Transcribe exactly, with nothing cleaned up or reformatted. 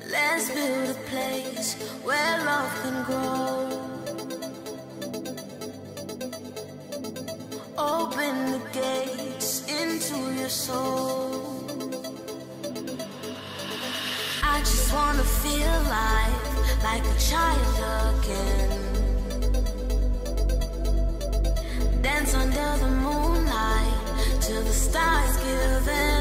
Let's build a place where love can grow. Open the gates into your soul. I just wanna feel alive, like a child again. Dance under the moonlight till the stars give in.